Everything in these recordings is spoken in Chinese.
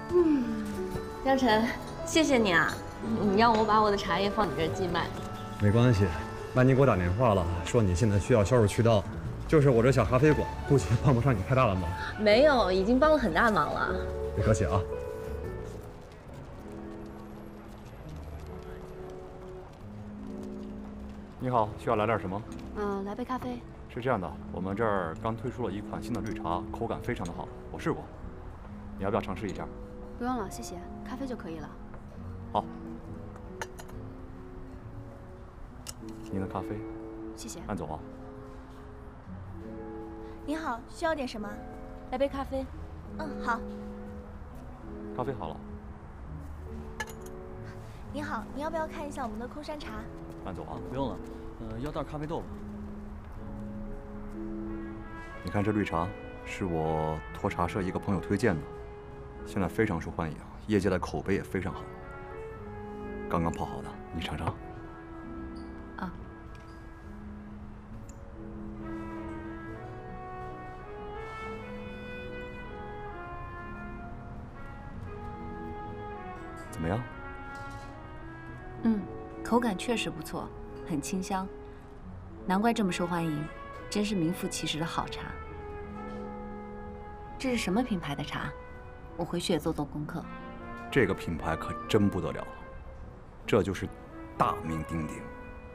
江晨，谢谢你啊，你让我把我的茶叶放你这儿寄卖。 没关系，曼妮给我打电话了，说你现在需要销售渠道，就是我这小咖啡馆，估计帮不上你太大的忙。 没有，已经帮了很大忙了。 别客气啊。 你好，需要来点什么？ 来杯咖啡。 是这样的，我们这儿刚推出了一款新的绿茶，口感非常的好，我试过，你要不要尝试一下？ 不用了，谢谢，咖啡就可以了。 好，您的咖啡， 谢谢。 慢走啊。 您好，需要点什么？ 来杯咖啡。 好。 咖啡好了。 您好，您要不要看一下我们的空山茶？ 慢走啊。 不用了，要袋咖啡豆吧。 你看这绿茶，是我沱茶社一个朋友推荐的，现在非常受欢迎，业界的口碑也非常好。刚刚泡好的，你尝尝。 啊。 怎么样？ 口感确实不错，很清香，难怪这么受欢迎，真是名副其实的好茶。这是什么品牌的茶？我回去也做做功课。 这个品牌可真不得了，这就是大名鼎鼎。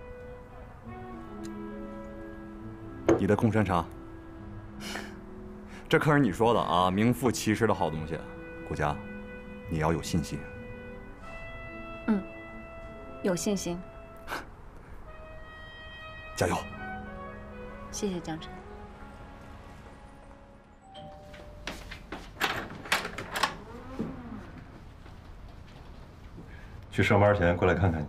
你的空山茶，这可是你说的啊，名副其实的好东西。顾佳，你要有信心。 有信心。 加油！ 谢谢江晨。 去上班前过来看看你。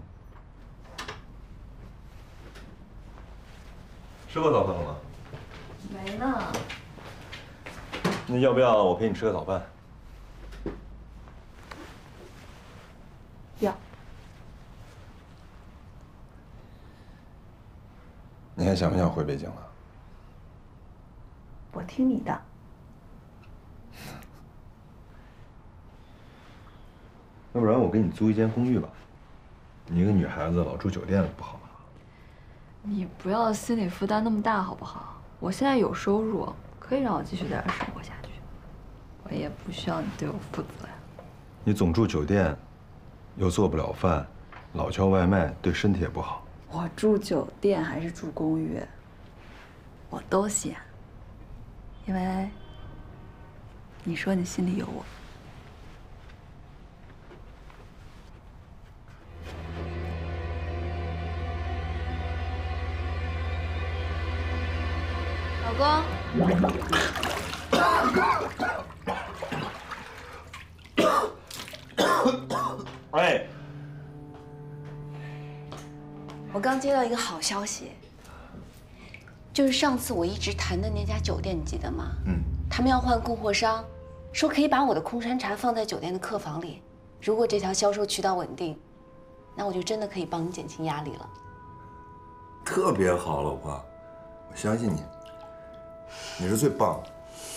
吃过早饭了吗？ 没呢。 那要不要我陪你吃个早饭？ 要。 你还想不想回北京了？ 我听你的。 要不然我给你租一间公寓吧。你一个女孩子老住酒店不好吧？ 你不要心理负担那么大好不好？我现在有收入，可以让我继续在这生活下去。我也不需要你对我负责呀。 你总住酒店，又做不了饭，老叫外卖，对身体也不好。 我住酒店还是住公寓，我都嫌，因为你说你心里有我。 老公。 哎， 我刚接到一个好消息，就是上次我一直谈的那家酒店，你记得吗？他们要换供货商，说可以把我的空山茶放在酒店的客房里。如果这条销售渠道稳定，那我就真的可以帮你减轻压力了。 特别好，老婆，我相信你，你是最棒的。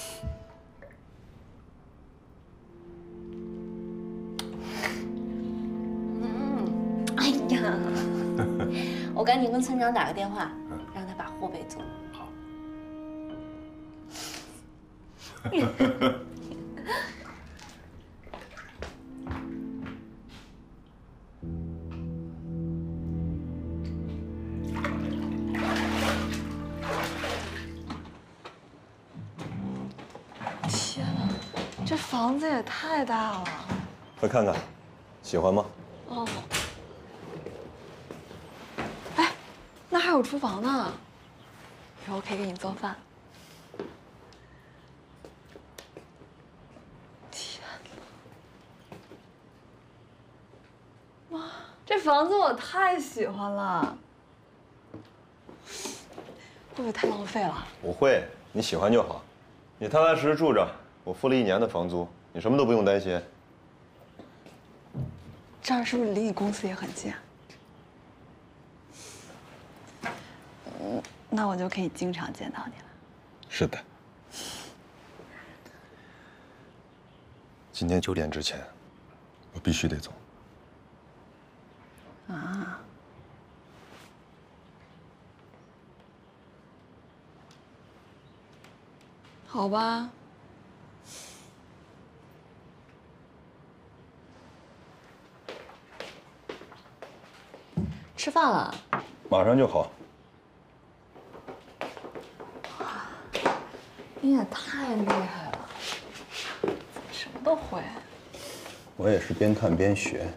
哎呀，我赶紧跟村长打个电话，让他把货备足。 好。 天哪，这房子也太大了。 快看看，喜欢吗？ 哦。哎，那还有厨房呢，以后可以给你做饭。天哪！哇，这房子我太喜欢了。会不会太浪费了？ 不会，你喜欢就好。你踏踏实实住着，我付了1年的房租，你什么都不用担心。 这儿是不是离你公司也很近啊？那我就可以经常见到你了。 是的。 今天9点之前，我必须得走。 啊。好吧。 吃饭了。 马上就好。 你也太厉害了，什么都会。 我也是边看边学。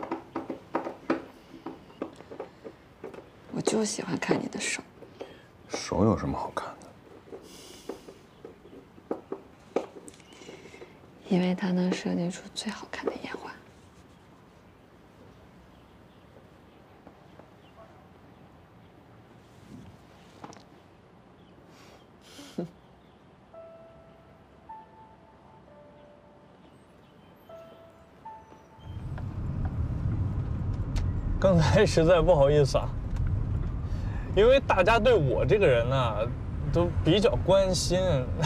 我就喜欢看你的手。 手有什么好看的？ 因为它能设计出最好看的烟花。 刚才实在不好意思啊，因为大家对我这个人呢，都比较关心，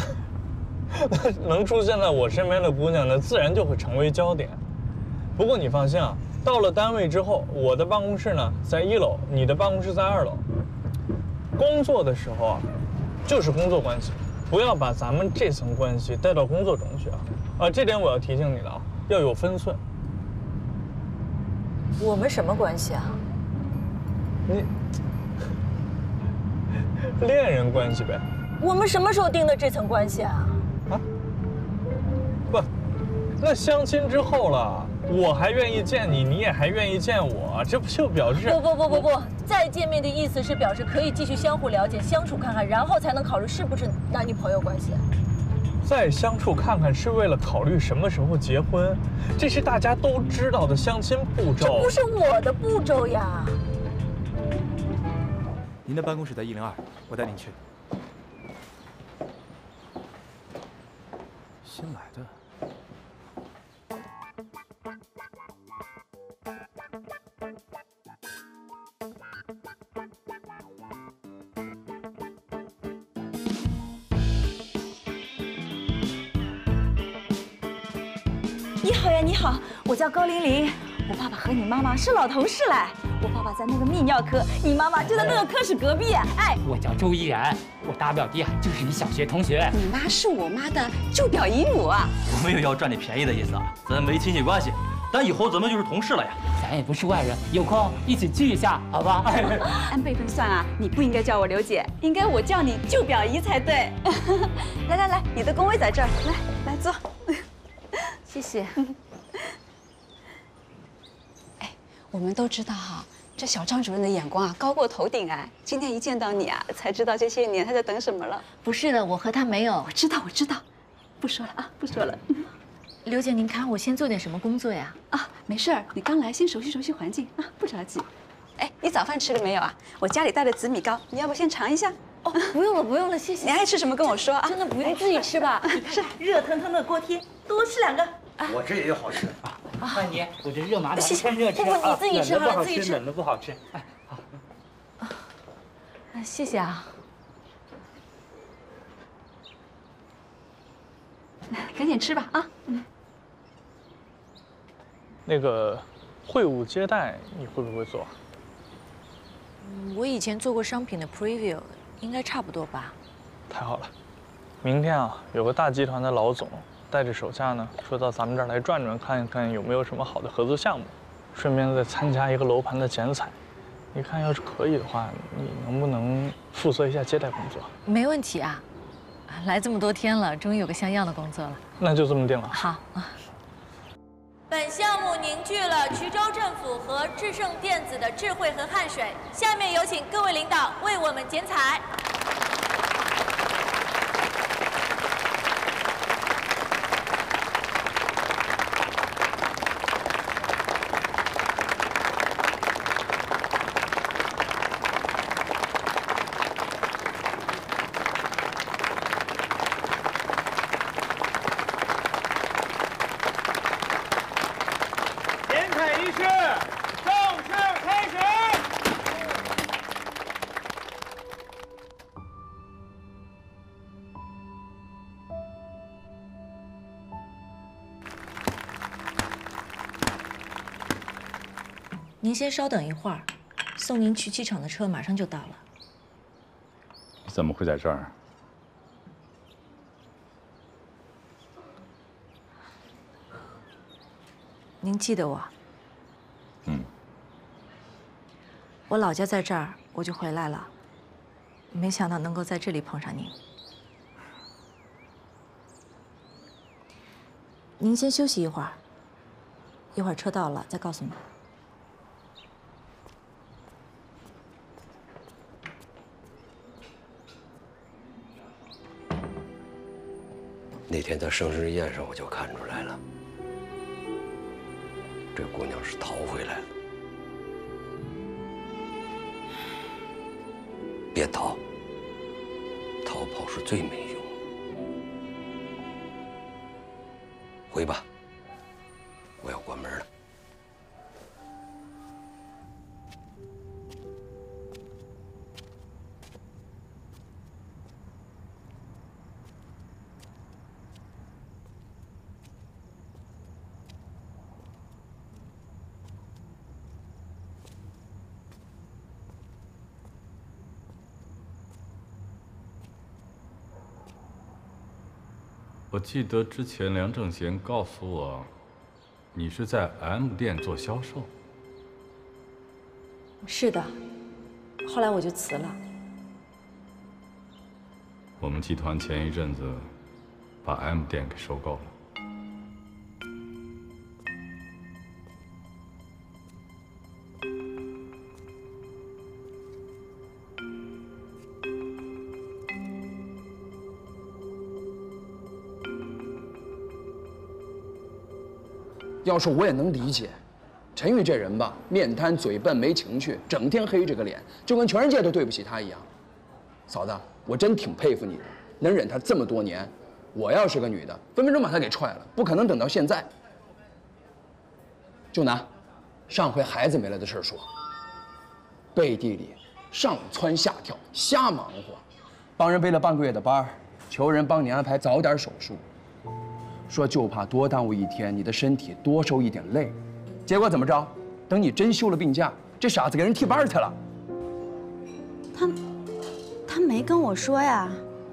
能出现在我身边的姑娘呢，自然就会成为焦点。不过你放心啊，到了单位之后，我的办公室呢在1楼，你的办公室在2楼。工作的时候啊，就是工作关系，不要把咱们这层关系带到工作中去啊！这点我要提醒你了啊，要有分寸。 我们什么关系啊？ 你恋人关系呗。 我们什么时候定的这层关系啊？ 啊？不，那相亲之后了，我还愿意见你，你也还愿意见我，这不就表示…… 不，再见面的意思是表示可以继续相互了解、相处看看，然后才能考虑是不是男女朋友关系。 再相处看看是为了考虑什么时候结婚，这是大家都知道的相亲步骤。 这不是我的步骤呀。 您的办公室在102，我带您去。新来的。 你好呀，你好，我叫高玲玲，我爸爸和你妈妈是老同事嘞。我爸爸在那个泌尿科，你妈妈就在那个科室隔壁。哎， 我叫周依然，我大表弟就是你小学同学。 你妈是我妈的舅表姨母啊！ 我没有要占你便宜的意思啊，咱没亲戚关系，但以后咱们就是同事了呀。 咱也不是外人，有空一起聚一下，好吧？ 按辈分算啊，你不应该叫我刘姐，应该我叫你舅表姨才对。来，你的工位在这儿，来坐。 谢谢。 哎，我们都知道哈，这小张主任的眼光啊高过头顶哎。今天一见到你啊，才知道这些年他在等什么了。 不是的，我和他没有。 我知道，不说了啊，不说了。 刘姐，您看我先做点什么工作呀？ 啊，没事儿，你刚来，先熟悉环境啊，不着急。哎，你早饭吃了没有啊？我家里带的紫米糕，你要不先尝一下？ 哦，不用了，谢谢。 你爱吃什么跟我说啊？ 真的不用，自己吃吧。 是热腾腾的锅贴，多吃2个。 我这也有好吃啊！范姐，我这热麻的先热吃不，你自己吃好了，自己吃。 冷的不好吃。哎，好。 谢谢啊。 赶紧吃吧啊！ 那个会务接待你会不会做？ 我以前做过商品的 preview， 应该差不多吧。 太好了，明天啊，有个大集团的老总带着手下呢，说到咱们这儿来转转，看一看有没有什么好的合作项目，顺便再参加一个楼盘的剪彩。你看，要是可以的话，你能不能负责一下接待工作？ 没问题啊，来这么多天了，终于有个像样的工作了。 那就这么定了。 好啊。 本项目凝聚了衢州政府和智胜电子的智慧和汗水，下面有请各位领导为我们剪彩。 您先稍等一会儿，送您去机场的车马上就到了。 你怎么会在这儿？ 您记得我？ 嗯。 我老家在这儿，我就回来了。没想到能够在这里碰上您。您先休息一会儿，一会儿车到了再告诉你。 那天他生日宴上我就看出来了，这姑娘是逃回来了。别逃，逃跑是最没用。回吧，我要关门了。 我记得之前梁正贤告诉我，你是在 M 店做销售。 是的，后来我就辞了。 我们集团前一阵子把 M 店给收购了。 要说我也能理解，陈宇这人吧，面瘫嘴笨没情趣，整天黑着个脸，就跟全世界都对不起他一样。嫂子，我真挺佩服你的，能忍他这么多年。我要是个女的，分分钟把他给踹了，不可能等到现在。就拿上回孩子没了的事说，背地里上蹿下跳，瞎忙活，帮人背了半个月的班，求人帮你安排早点手术。说就怕多耽误一天，你的身体多受一点累，结果怎么着？等你真休了病假，这傻子给人替班去了。 他没跟我说呀。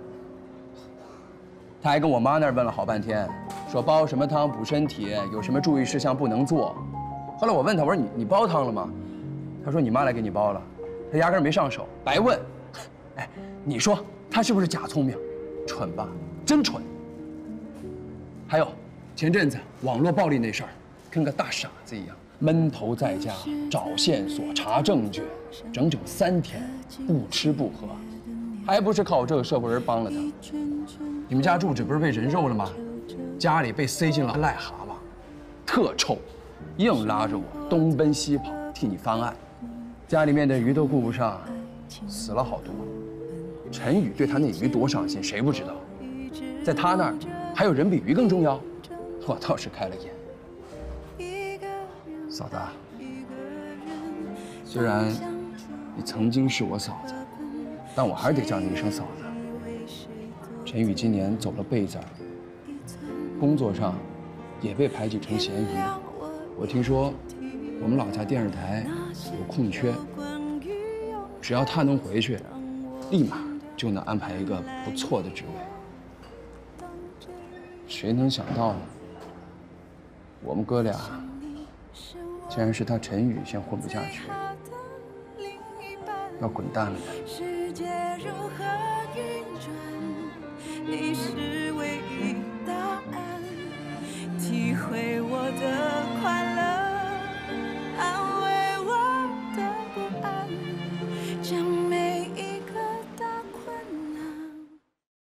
他还跟我妈那儿问了好半天，说煲什么汤补身体，有什么注意事项不能做。后来我问他，我说你煲汤了吗？他说你妈来给你煲了，他压根没上手，白问。哎，你说他是不是假聪明？蠢吧，真蠢。还有，前阵子网络暴力那事儿，跟个大傻子一样，闷头在家找线索、查证据，整整3天，不吃不喝，还不是靠我这个社会人帮了他。你们家住址不是被人肉了吗？家里被塞进了癞蛤蟆，特臭，硬拉着我东奔西跑替你翻案，家里面的鱼都顾不上，死了好多。陈宇对他那鱼多上心，谁不知道？在他那儿，还有人比鱼更重要。我倒是开了眼。嫂子，虽然你曾经是我嫂子，但我还是得叫你一声嫂子。陈宇今年走了背字儿，工作上也被排挤成嫌疑。我听说我们老家电视台有空缺，只要他能回去，立马就能安排一个不错的职位。谁能想到呢？我们哥俩竟然是他陈宇先混不下去，要滚蛋了呢。